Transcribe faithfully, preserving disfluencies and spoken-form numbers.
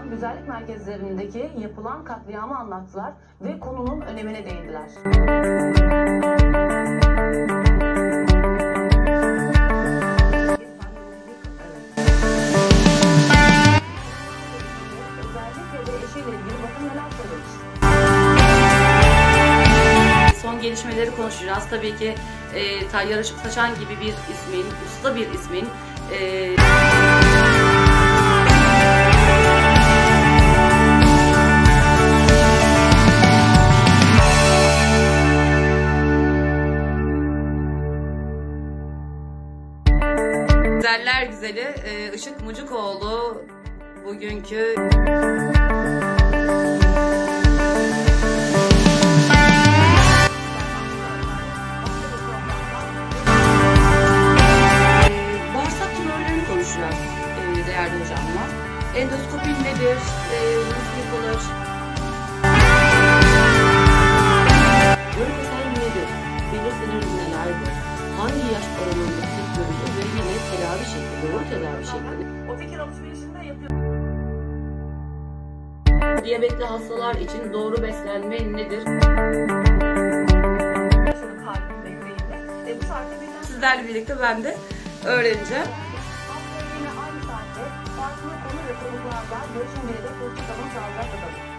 Erdoğan güzellik merkezlerindeki yapılan katliamı anlattılar ve konunun önemine değindiler. Özellikle de eşiyle ilgili bakın neler söylemiş. Son gelişmeleri konuşacağız. Tabii ki e, Tayyar Işık Saçan gibi bir ismin, usta bir ismin e, Güzeller Güzeli e, Işık Mucukoğlu bugünkü değerli hocamla. Endoskopi nedir? E, nasıl yapılır? Yörüksel nedir? Belirtileri nelerdir? Hangi yaş aralığında sık görülür ve yine tedavi şekli, doğru tedavi şekli. O fikir alışverişinde yapıyor. Diyabetli hastalar için doğru beslenme nedir? Sizlerle birlikte ben de öğreneceğim. Farklı konu ve konuklardan görüşmeye de hoşçakalın, sağlıcakla kalın.